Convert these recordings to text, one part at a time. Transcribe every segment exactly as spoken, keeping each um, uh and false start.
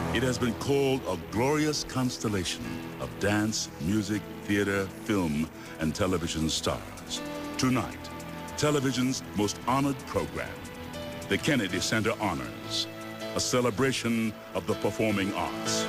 It has been called a glorious constellation of dance, music, theater, film, and television stars. Tonight, television's most honored program, the Kennedy Center Honors, a celebration of the performing arts.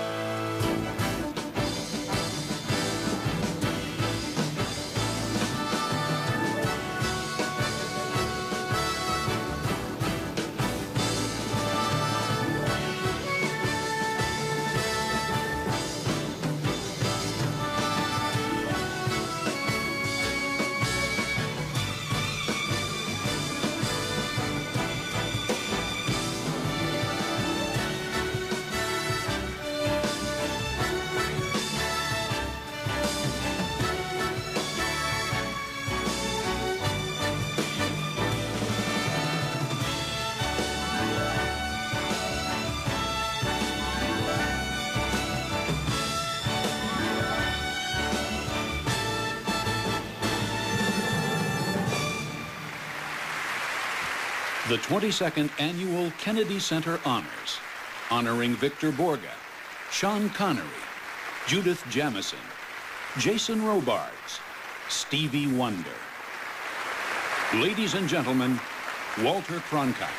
The twenty-second Annual Kennedy Center Honors, honoring Victor Borge, Sean Connery, Judith Jamison, Jason Robards, Stevie Wonder. Ladies and gentlemen, Walter Cronkite.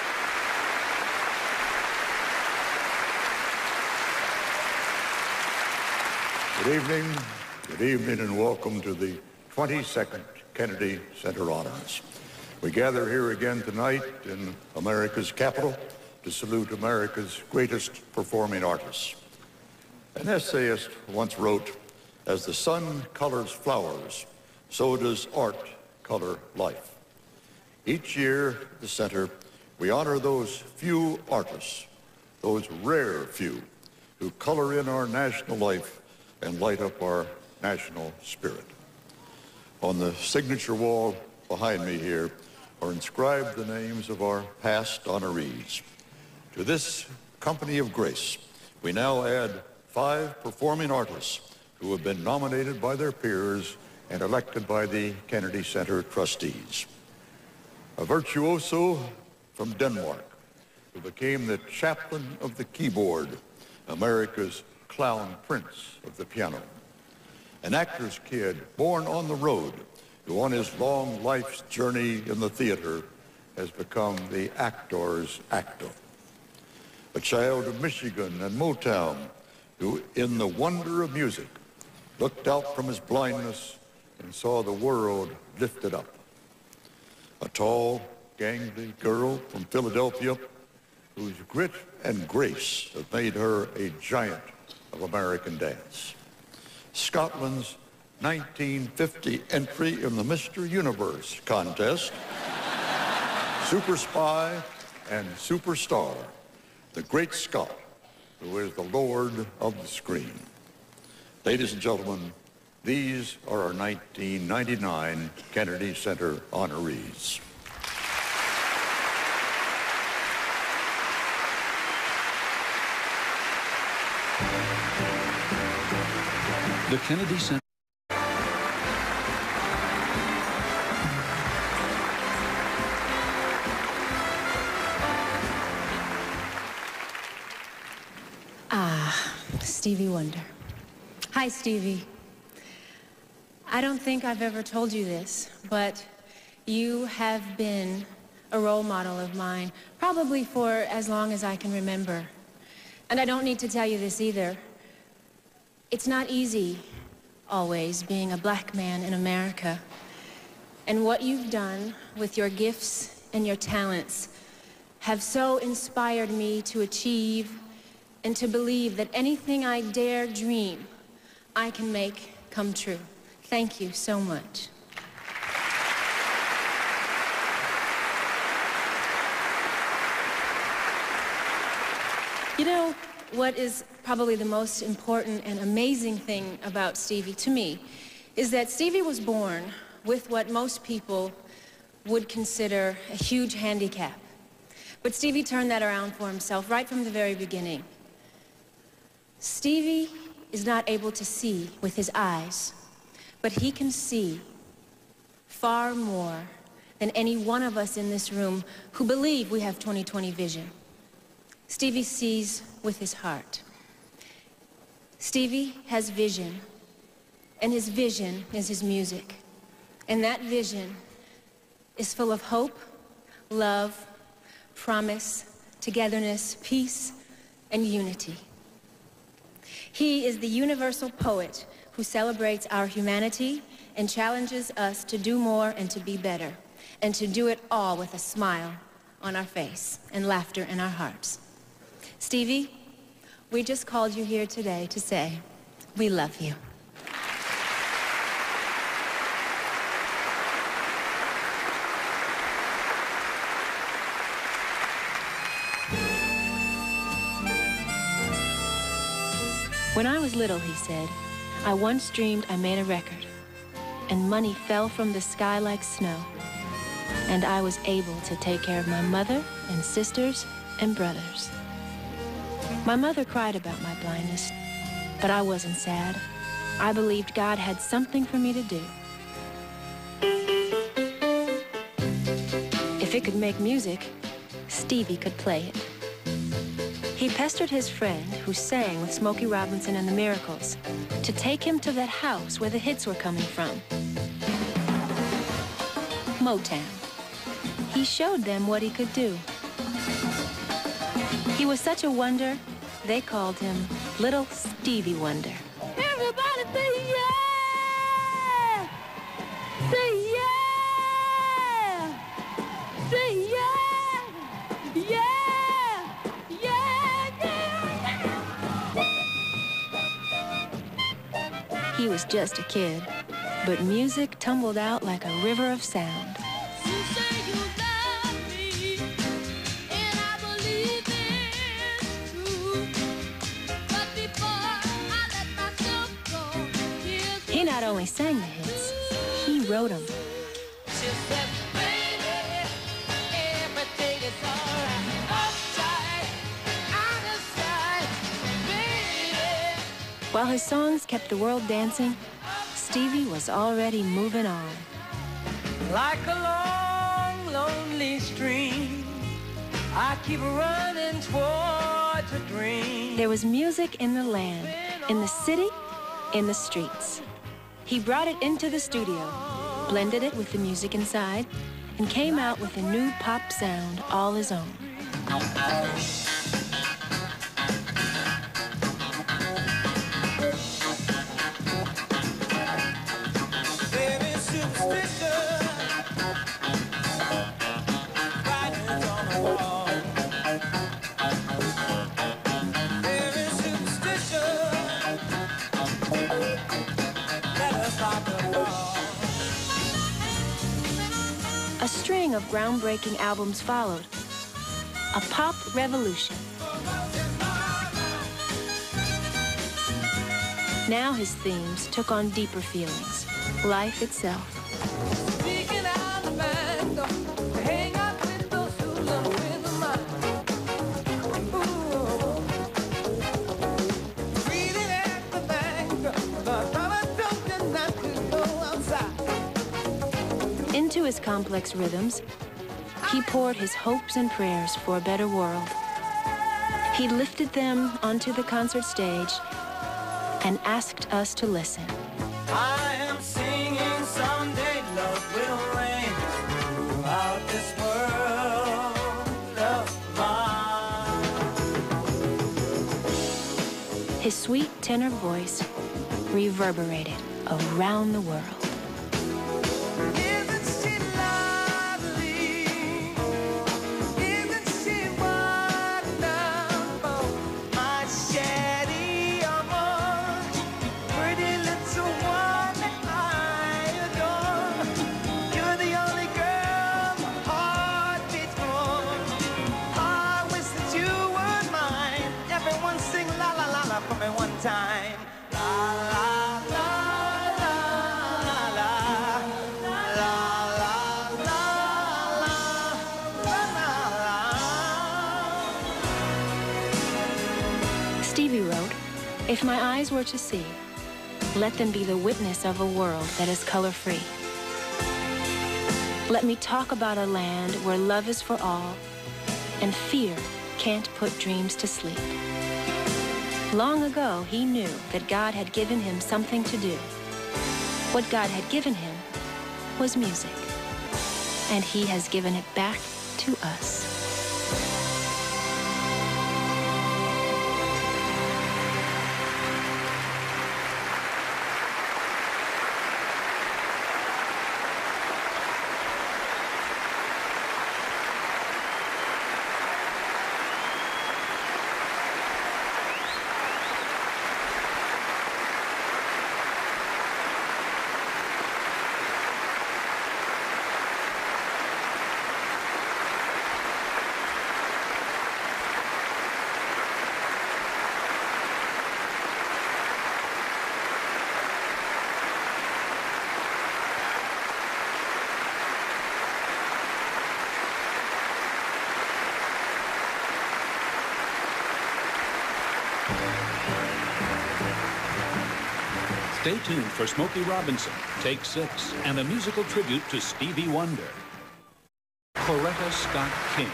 Good evening, good evening, and welcome to the twenty-second Kennedy Center Honors. We gather here again tonight in America's capital to salute America's greatest performing artists. An essayist once wrote, "As the sun colors flowers, so does art color life." Each year at the center, we honor those few artists, those rare few, who color in our national life and light up our national spirit. On the signature wall behind me here are inscribed the names of our past honorees. To this company of grace, we now add five performing artists who have been nominated by their peers and elected by the Kennedy Center trustees. A virtuoso from Denmark who became the chaplain of the keyboard, America's clown prince of the piano. An actor's kid born on the road who on his long life's journey in the theater has become the actor's actor. A child of Michigan and Motown who, in the wonder of music, looked out from his blindness and saw the world lifted up. A tall, gangly girl from Philadelphia whose grit and grace have made her a giant of American dance. Scotland's nineteen fifty entry in the Mister Universe contest, Super Spy and Superstar, the great Scot who is the Lord of the screen. Ladies and gentlemen, these are our nineteen ninety-nine Kennedy Center honorees. The Kennedy Center. Ah, Stevie Wonder. Hi, Stevie. I don't think I've ever told you this, but you have been a role model of mine, probably for as long as I can remember. And I don't need to tell you this either. It's not easy, always, being a black man in America. And what you've done with your gifts and your talents have so inspired me to achieve and to believe that anything I dare dream, I can make come true. Thank you so much. You know, what is probably the most important and amazing thing about Stevie, to me, is that Stevie was born with what most people would consider a huge handicap. But Stevie turned that around for himself right from the very beginning. Stevie is not able to see with his eyes, but he can see far more than any one of us in this room who believe we have twenty twenty vision. Stevie sees with his heart. Stevie has vision, and his vision is his music. And that vision is full of hope, love, promise, togetherness, peace, and unity. He is the universal poet who celebrates our humanity and challenges us to do more and to be better, and to do it all with a smile on our face and laughter in our hearts. Stevie, we just called you here today to say, we love you. When I was little, he said, I once dreamed I made a record, and money fell from the sky like snow, and I was able to take care of my mother and sisters and brothers. My mother cried about my blindness, but I wasn't sad. I believed God had something for me to do. If it could make music, Stevie could play it. He pestered his friend, who sang with Smokey Robinson and the Miracles, to take him to that house where the hits were coming from. Motown. He showed them what he could do. He was such a wonder, they called him Little Stevie Wonder. Everybody say yeah! Say yeah! Say yeah! Yeah! He was just a kid, but music tumbled out like a river of sound. You say you love me, and I believe it's true. But before I let myself go, he not only sang the hits, he wrote them. She said, baby, everything is all right. Upside, out of sight, baby. While his songs kept the world dancing, Stevie was already moving on. Like a long, lonely stream, I keep running towards a dream. There was music in the land, in the city, in the streets. He brought it into the studio, blended it with the music inside, and came out with a new pop sound all his own. A string of groundbreaking albums followed. A pop revolution. Now his themes took on deeper feelings, life itself. Into his complex rhythms, he poured his hopes and prayers for a better world. He lifted them onto the concert stage and asked us to listen. I am singing someday love will reign throughout this world of mine. His sweet tenor voice reverberated around the world. Time. La, la, la, la, la, la, la, la, la, la. Stevie wrote, if my eyes were to see, let them be the witness of a world that is color-free. Let me talk about a land where love is for all and fear can't put dreams to sleep. Long ago, he knew that God had given him something to do. What God had given him was music, and he has given it back to us. Stay tuned for Smokey Robinson, Take Six, and a musical tribute to Stevie Wonder. Coretta Scott King.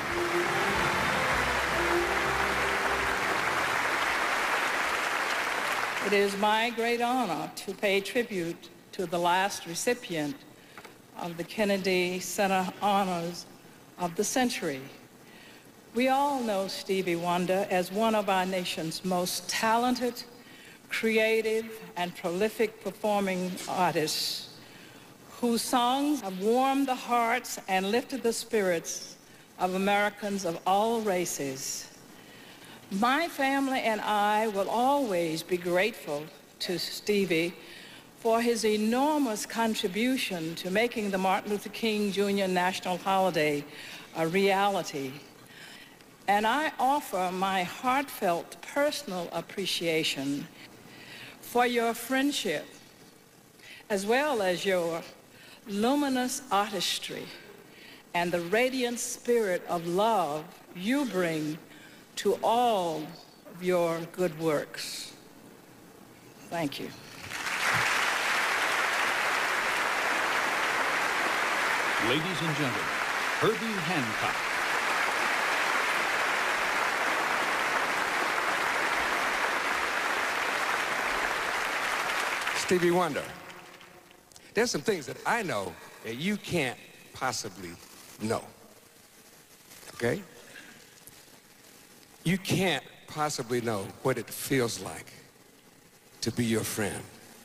It is my great honor to pay tribute to the last recipient of the Kennedy Center Honors of the Century. We all know Stevie Wonder as one of our nation's most talented, creative, and prolific performing artists whose songs have warmed the hearts and lifted the spirits of Americans of all races. My family and I will always be grateful to Stevie for his enormous contribution to making the Martin Luther King Junior National Holiday a reality. And I offer my heartfelt personal appreciation for your friendship, as well as your luminous artistry and the radiant spirit of love you bring to all of your good works. Thank you. Ladies and gentlemen, Herbie Hancock. Stevie Wonder, there's some things that I know that you can't possibly know, okay? You can't possibly know what it feels like to be your friend.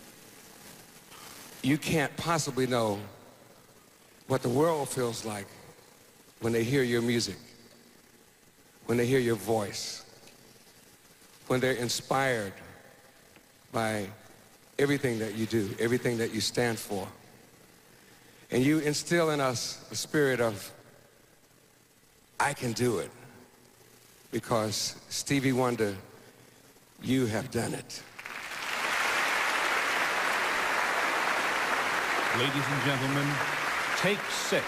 You can't possibly know what the world feels like when they hear your music, when they hear your voice, when they're inspired by everything that you do, everything that you stand for. And you instill in us a spirit of, I can do it. Because Stevie Wonder, you have done it. Ladies and gentlemen, Take Six.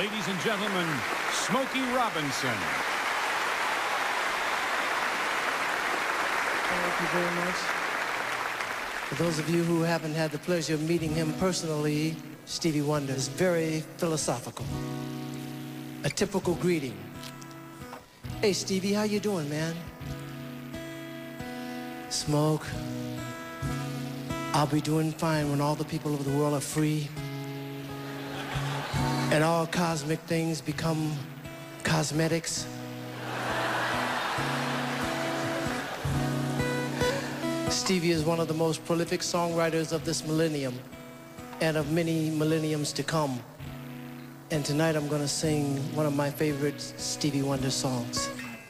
Ladies and gentlemen, Smokey Robinson. Thank you very much. For those of you who haven't had the pleasure of meeting him personally, Stevie Wonder is very philosophical. A typical greeting. Hey, Stevie, how you doing, man? Smoke. I'll be doing fine when all the people of the world are free and all cosmic things become cosmetics. Stevie is one of the most prolific songwriters of this millennium and of many millenniums to come. And tonight I'm gonna sing one of my favorite Stevie Wonder songs.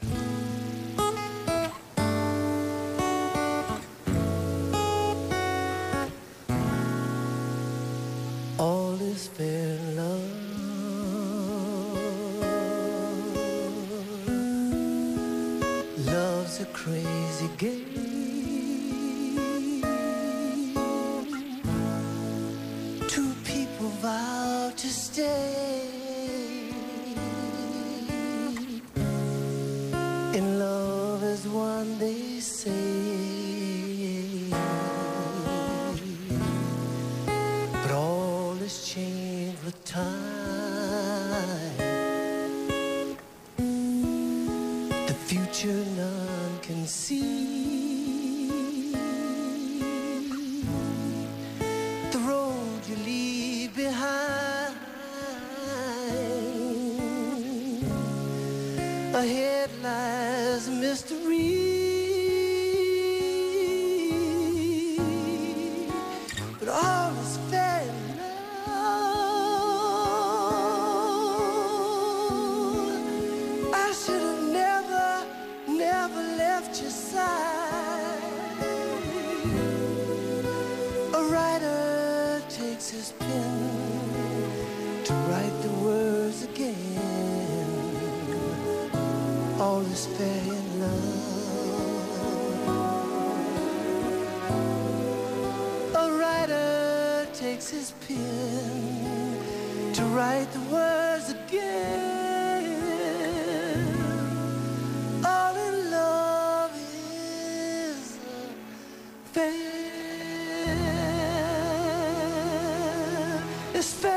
All is fair in love. Love's a crazy game. Two people vow to stay in love as one, they say. But all is changed with time. The future none can see. The road you leave behind. Ahead lies a mystery. But all is fair in love. I should have never, never left your side. A writer takes his pen to write the words again. All is fair in love. A writer takes his pen to write the words again. All in love is fair. It's fair.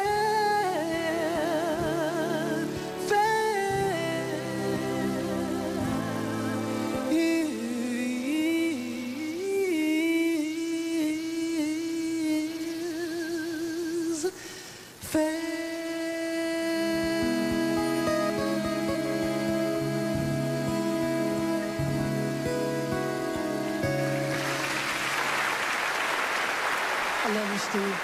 I love you, Steve.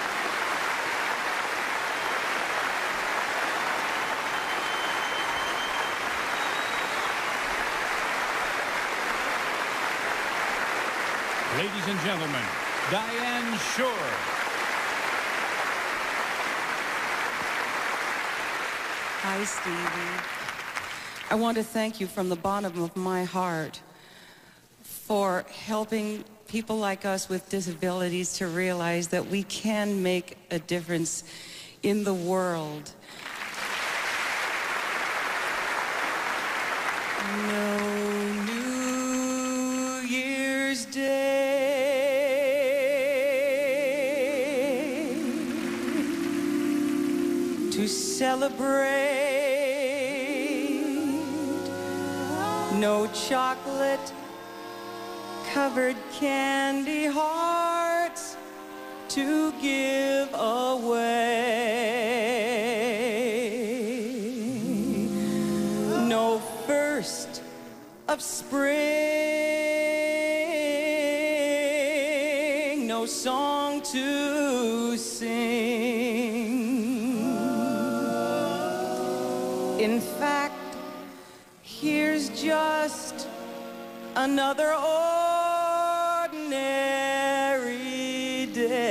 Ladies and gentlemen, Diane SCHUUR. Hi, Stevie. I want to thank you from the bottom of my heart for helping people like us with disabilities to realize that we can make a difference in the world. No New Year's Day to celebrate, no chocolate covered candy hearts to give away, no first of spring, no song to sing. In fact, here's just another ordinary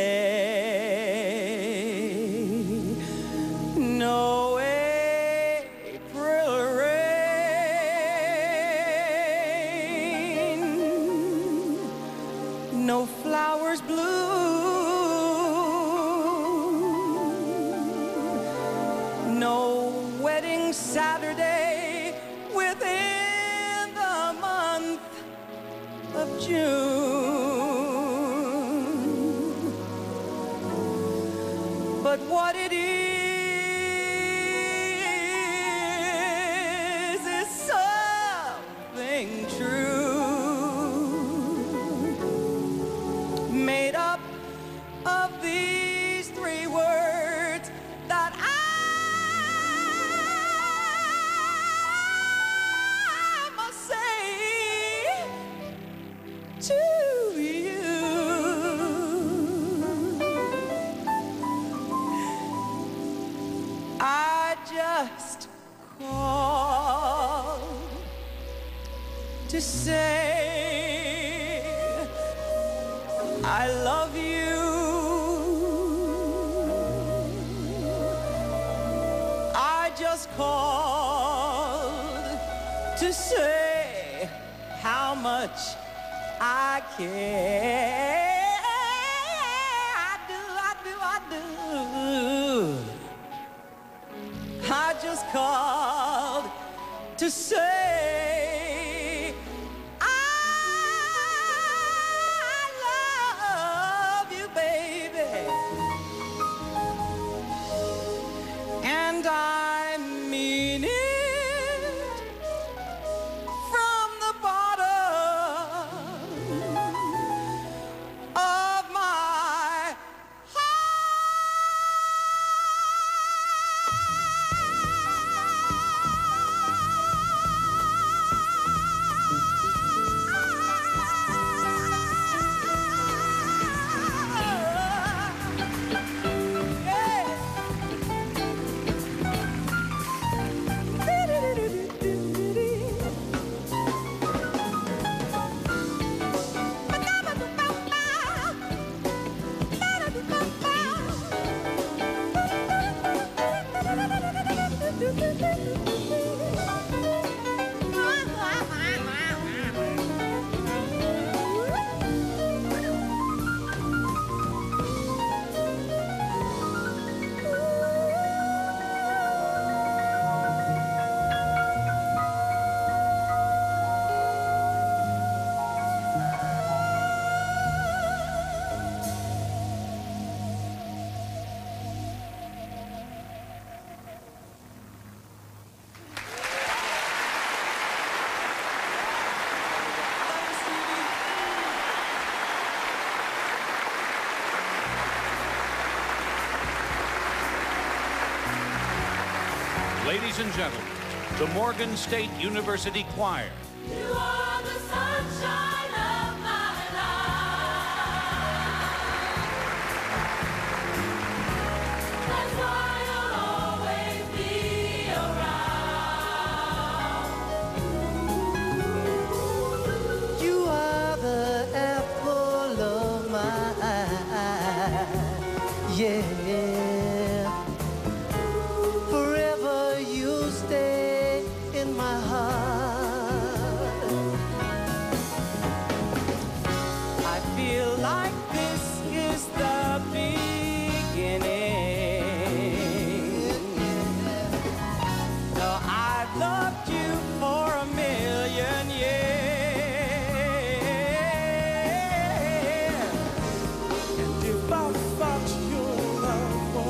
day. No April rain, no flowers bloom, no But what it is, is something true, made up of these three words that I must say to you. I just called to say I love you. I just called to say how much I care. I do, I do, I do. I just called to say I love you, baby. And I mean it from the bottom of my Ladies and gentlemen, the Morgan State University Choir. You are the sunshine of my life. That's why I'll always be around. You are the apple of my eye. Yeah. Forever you stay in my heart. I feel like this is the beginning. No, I've loved you for a million years. And if I thought your love was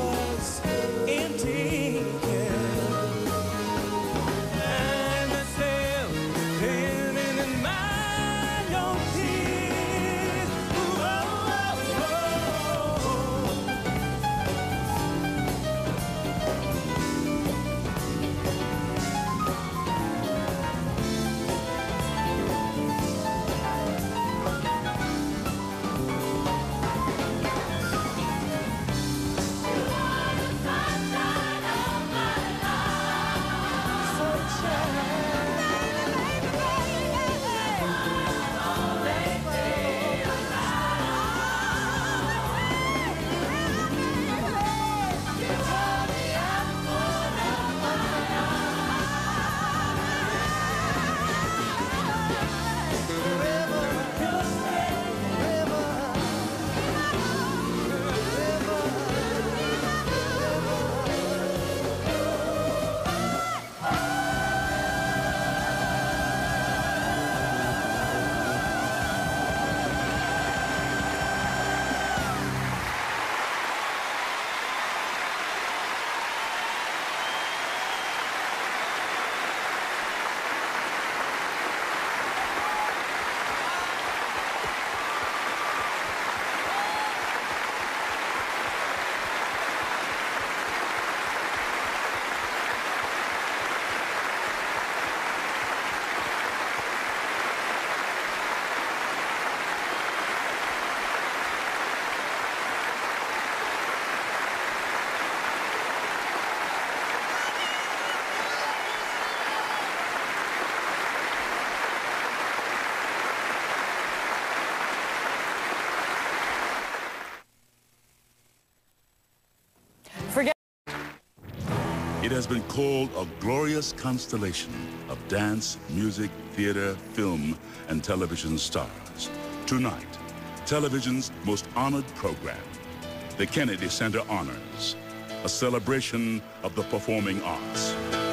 It has been called a glorious constellation of dance, music, theater, film, and television stars. Tonight, television's most honored program, the Kennedy Center Honors, a celebration of the performing arts.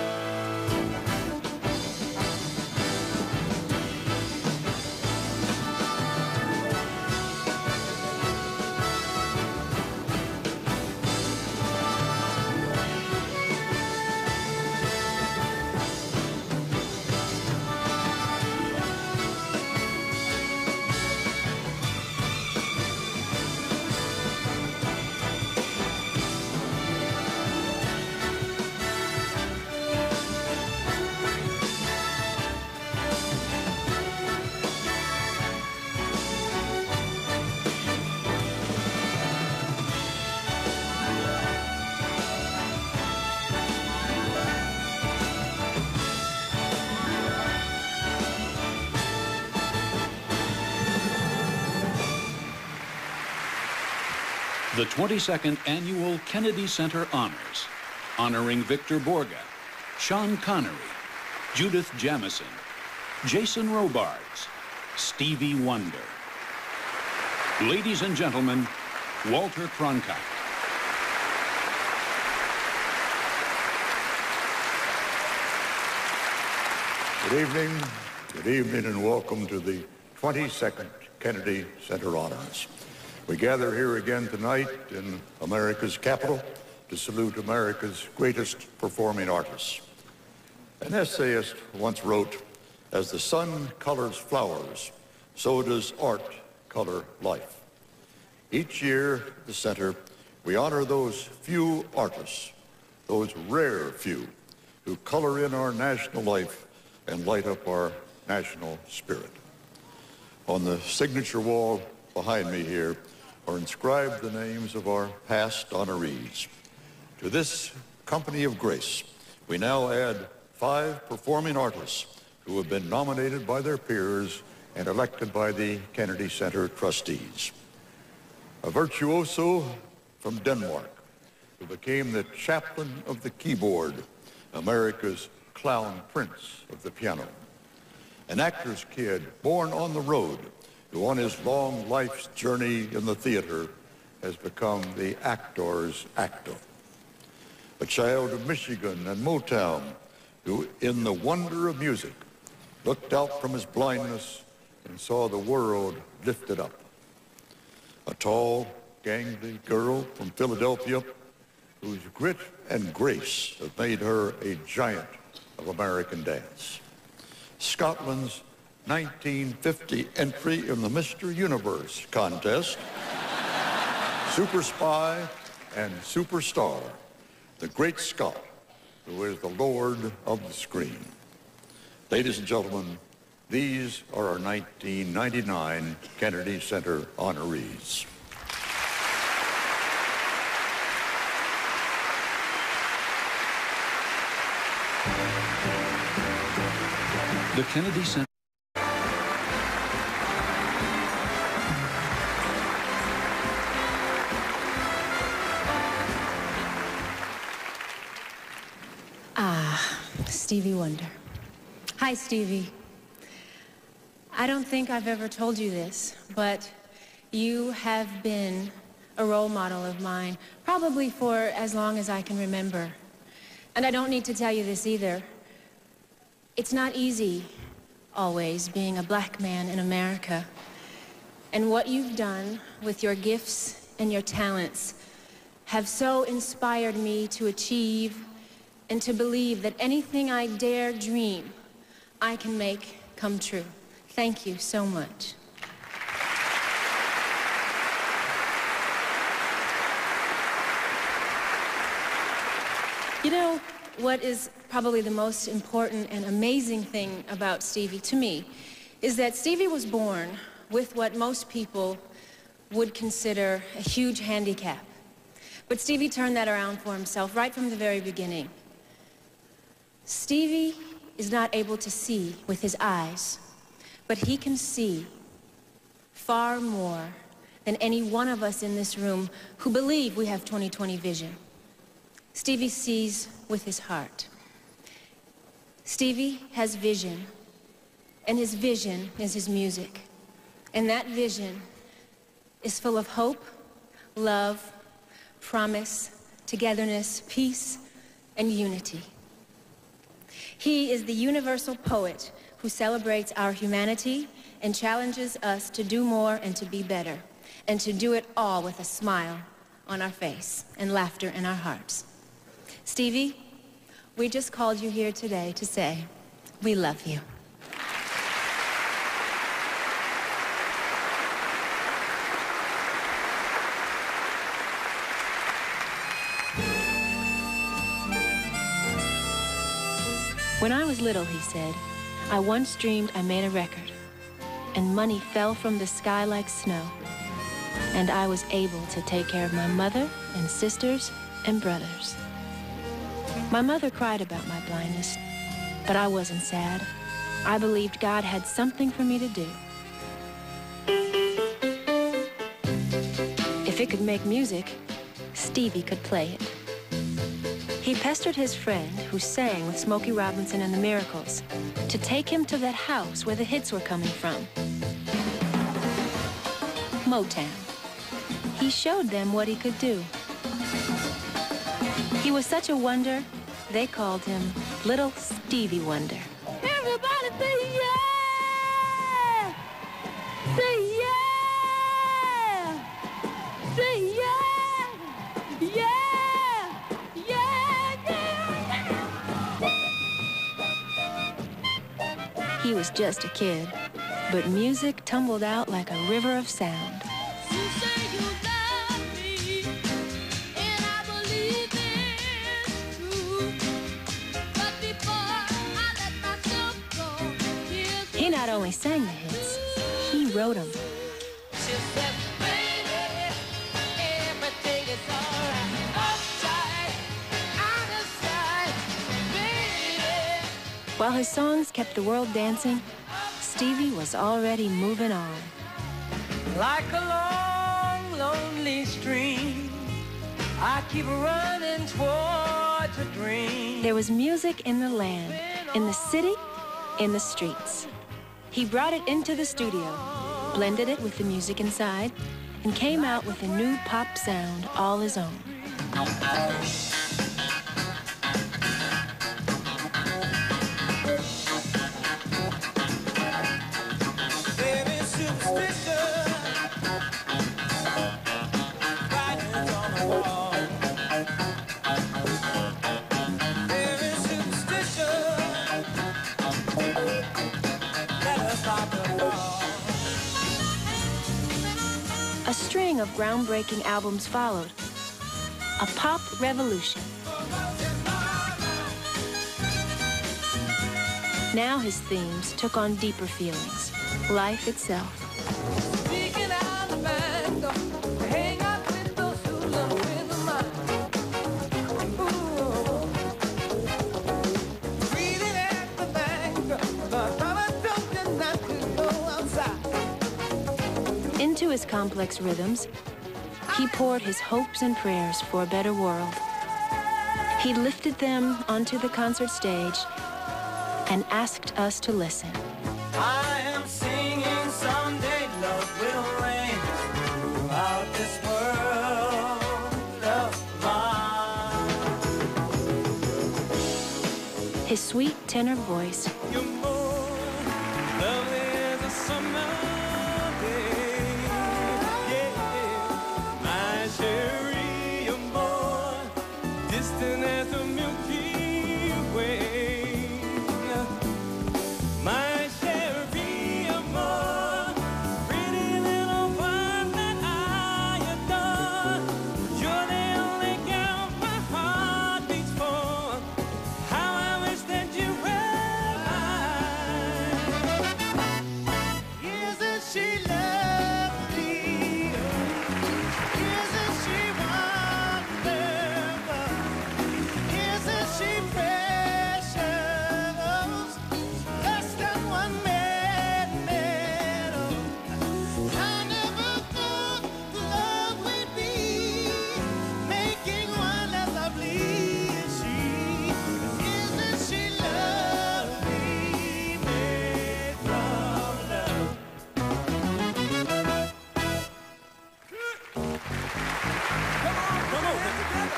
The twenty-second Annual Kennedy Center Honors, honoring Victor Borge, Sean Connery, Judith Jamison, Jason Robards, Stevie Wonder. Ladies and gentlemen, Walter Cronkite. Good evening, good evening, and welcome to the twenty-second Kennedy Center Honors. We gather here again tonight in America's capital to salute America's greatest performing artists. An essayist once wrote, "As the sun colors flowers, so does art color life." Each year at the center, we honor those few artists, those rare few, who color in our national life and light up our national spirit. On the signature wall behind me here are inscribed the names of our past honorees. To this company of grace, we now add five performing artists who have been nominated by their peers and elected by the Kennedy Center trustees. A virtuoso from Denmark who became the chaplain of the keyboard, America's clown prince of the piano. An actor's kid born on the road who on his long life's journey in the theater has become the actor's actor. A child of Michigan and Motown who, in the wonder of music, looked out from his blindness and saw the world lifted up. A tall, gangly girl from Philadelphia whose grit and grace have made her a giant of American dance. Scotland's nineteen fifty entry in the Mister Universe contest, Super Spy and Superstar, the great Scot who is the Lord of the screen. Ladies and gentlemen, these are our nineteen ninety-nine Kennedy Center honorees. The Kennedy Center. Ah, Stevie Wonder. Hi, Stevie. I don't think I've ever told you this, but you have been a role model of mine, probably for as long as I can remember. And I don't need to tell you this either. It's not easy, always, being a black man in America. And what you've done with your gifts and your talents have so inspired me to achieve and to believe that anything I dare dream, I can make come true. Thank you so much. You know, what is probably the most important and amazing thing about Stevie, to me, is that Stevie was born with what most people would consider a huge handicap. But Stevie turned that around for himself right from the very beginning. Stevie is not able to see with his eyes, but he can see far more than any one of us in this room who believe we have twenty twenty vision. Stevie sees with his heart. Stevie has vision, and his vision is his music. And that vision is full of hope, love, promise, togetherness, peace, and unity. He is the universal poet who celebrates our humanity and challenges us to do more and to be better, and to do it all with a smile on our face and laughter in our hearts. Stevie, we just called you here today to say, we love you. When I was little, he said, I once dreamed I made a record, and money fell from the sky like snow, and I was able to take care of my mother and sisters and brothers. My mother cried about my blindness, but I wasn't sad. I believed God had something for me to do. If it could make music, Stevie could play it. He pestered his friend, who sang with Smokey Robinson and the Miracles, to take him to that house where the hits were coming from. Motown. He showed them what he could do. He was such a wonder, they called him Little Stevie Wonder. Everybody say yeah! Say yeah! Say yeah! Yeah! He was just a kid, but music tumbled out like a river of sound. You say you love me, and I believe it's true. But before I let myself go, he not only sang the hits, he wrote them. She said, baby, everything is alright. Upside, out of sight, baby. While his songs kept the world dancing, Stevie was already moving on. Like a long, lonely stream, I keep running towards a dream. There was music in the land, in the city, in the streets. He brought it into the studio, blended it with the music inside, and came out with a new pop sound all his own. A string of groundbreaking albums followed. A pop revolution. Now his themes took on deeper feelings, life itself. Into his complex rhythms, he poured his hopes and prayers for a better world. He lifted them onto the concert stage and asked us to listen. I am singing someday love will reign throughout this world of mine. His sweet tenor voice You're more lovely as a summer day. Yeah, my Sherry, you're more distant as the Milky Way. My Sherry, you're more pretty little one that I adore. You're the only girl my heart beats for. How I wish that you were mine.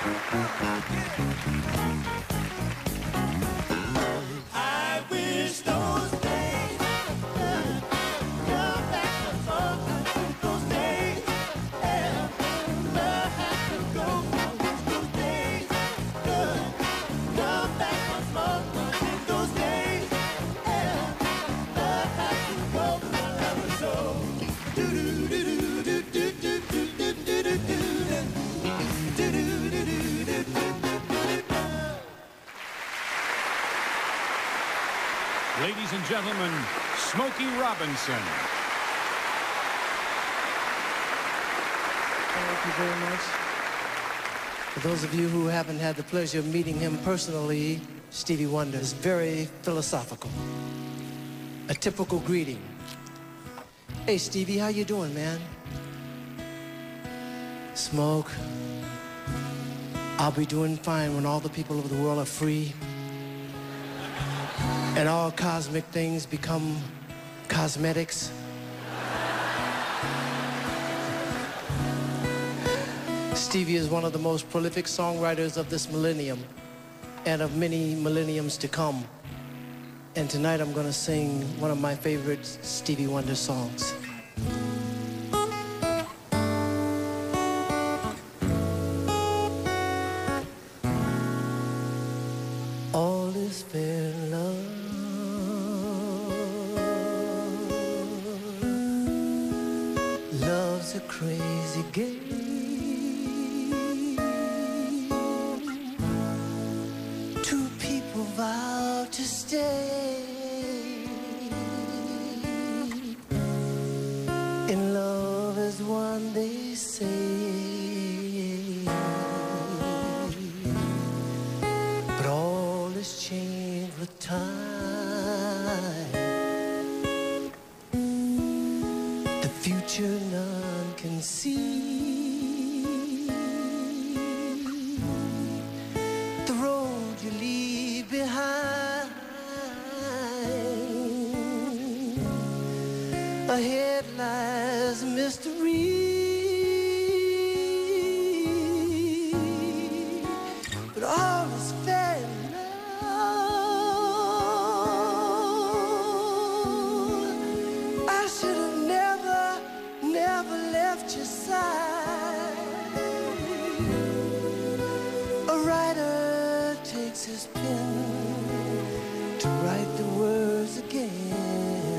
I wish those days come back once more. Those days never have to go. I wish those days could come back once more. Those days never have to go. My love is so do do do do do do do do do do do. Ladies and gentlemen, Smokey Robinson. Thank you very much. For those of you who haven't had the pleasure of meeting him personally, Stevie Wonder is very philosophical. A typical greeting. Hey, Stevie, how you doing, man? Smoke. I'll be doing fine when all the people of the world are free and all cosmic things become cosmetics. Stevie is one of the most prolific songwriters of this millennium and of many millenniums to come. And tonight I'm going to sing one of my favorite Stevie Wonder songs. All is fair in love. Love's a crazy game. Two people vow to stay in love as one, they say. But all is changed with time. The future none can see. The road you leave behind. Ahead lies a mystery. But all is fair in love. I should have never, never left your side. A writer takes his pen to write the words again.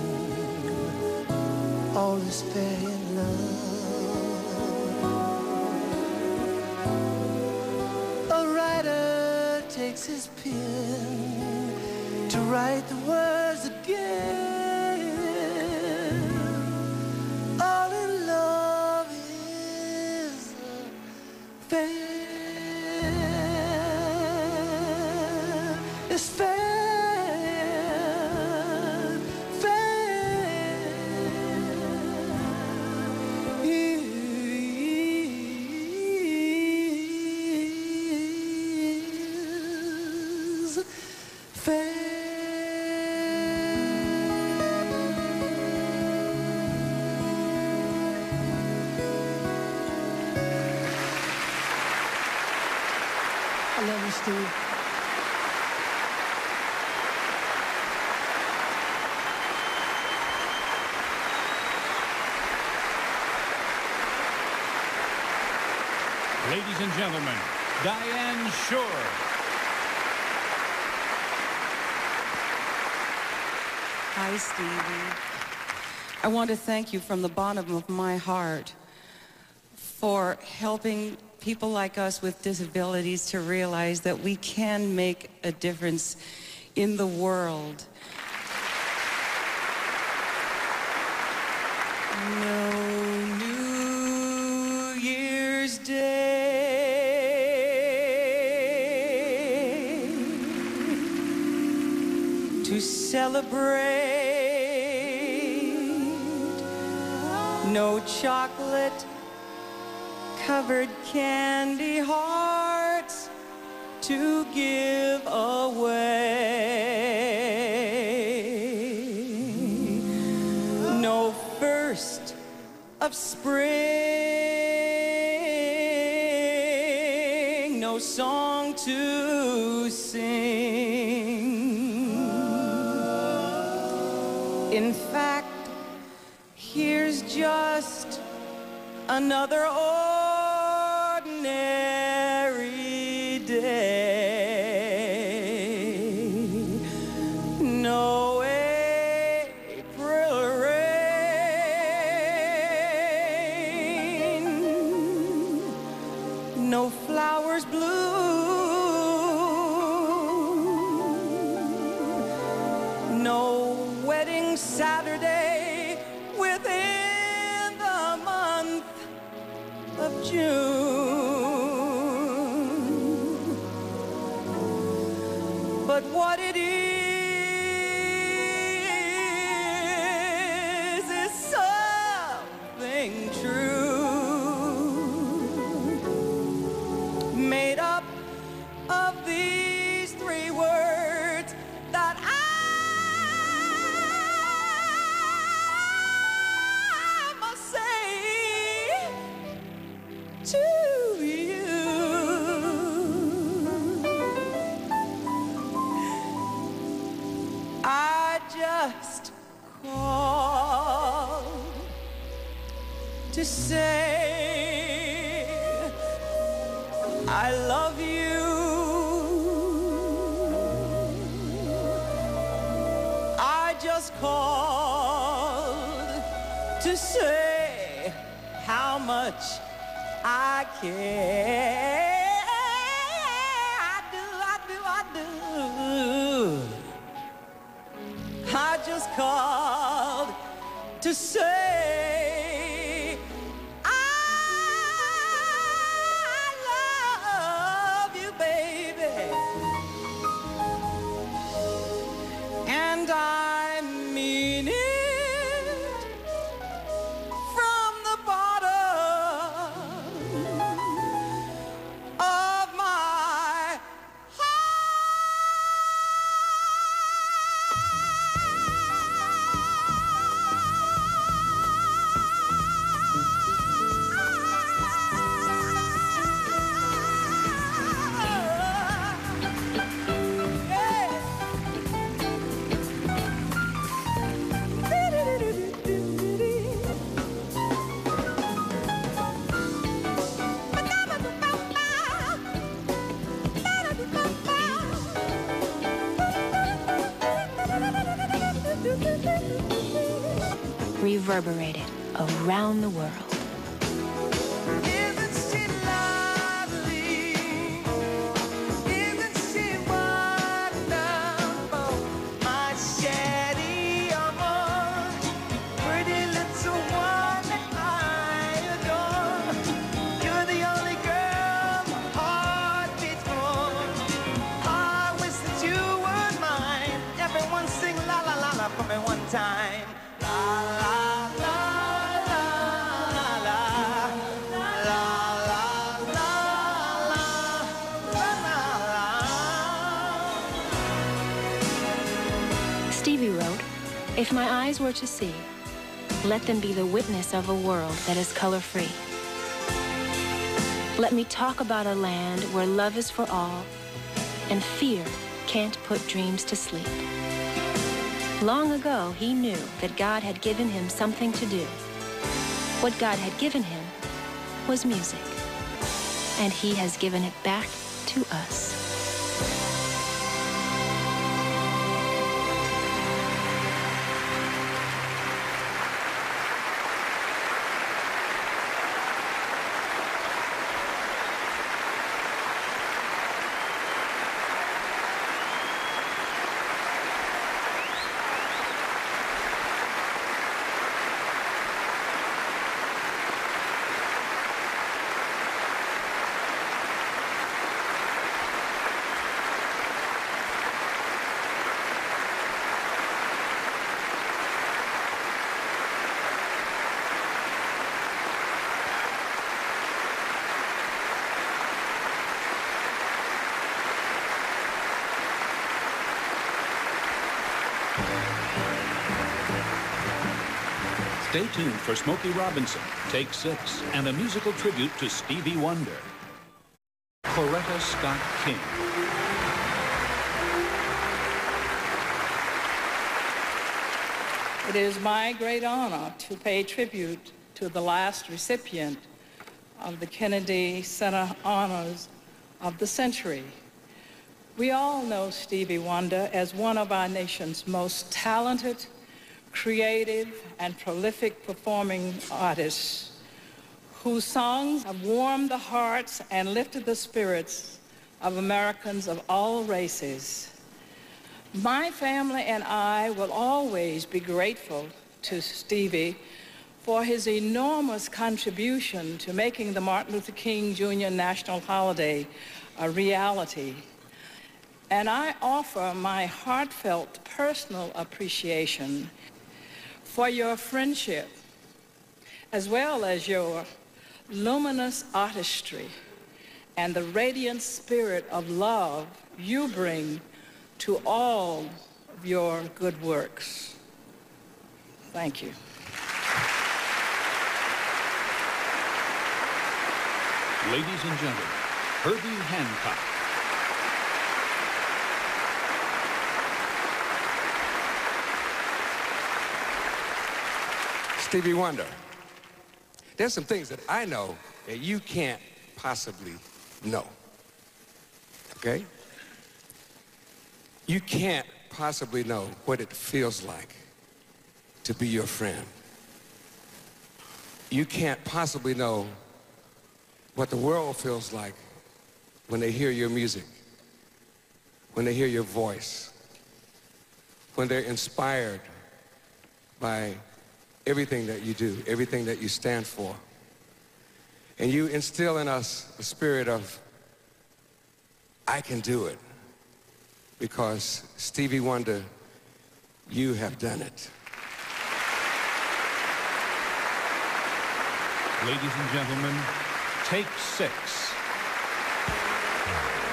All is fair in love. A writer takes his pen to write the words again. All in love is fair. It's fair. I love you, Steve. Ladies and gentlemen, Diane SCHUUR. Hi, Stevie. I want to thank you from the bottom of my heart for helping people like us with disabilities to realize that we can make a difference in the world. No New Year's Day to celebrate, no chocolate covered candy hearts to give away, no first of spring, no song to sing. In fact, here's just another ordinary day. No April rain, no flowers bloom, no wedding Saturday within the month of June. But what it is is something true, made up of these three words that I must say to you. I just called to say I love you. I just called to say how much I care. I do, I do, I do. I just called to say I love you, baby. And I mean it from the bottom of my reverberated around the world. Isn't she lovely? Isn't she wonderful? My Shetty Amor, pretty little one that I adore. You're the only girl my heart beats for. I wish that you were mine. Everyone sing la la la la for me one time. La la. Stevie wrote, "If my eyes were to see, let them be the witness of a world that is color-free. Let me talk about a land where love is for all and fear can't put dreams to sleep." Long ago, he knew that God had given him something to do. What God had given him was music, and he has given it back to us. Stay tuned for Smokey Robinson, Take Six, and a musical tribute to Stevie Wonder. Coretta Scott King. It is my great honor to pay tribute to the last recipient of the Kennedy Center Honors of the Century. We all know Stevie Wonder as one of our nation's most talented, creative, and prolific performing artists whose songs have warmed the hearts and lifted the spirits of Americans of all races. My family and I will always be grateful to Stevie for his enormous contribution to making the Martin Luther King Junior National Holiday a reality. And I offer my heartfelt personal appreciation for your friendship, as well as your luminous artistry and the radiant spirit of love you bring to all of your good works. Thank you. Ladies and gentlemen, Herbie Hancock. Stevie Wonder. There's some things that I know that you can't possibly know. Okay? You can't possibly know what it feels like to be your friend. You can't possibly know what the world feels like when they hear your music, when they hear your voice, when they're inspired by everything that you do, everything that you stand for. And you instill in us a spirit of, I can do it. Because Stevie Wonder, you have done it. Ladies and gentlemen, take six.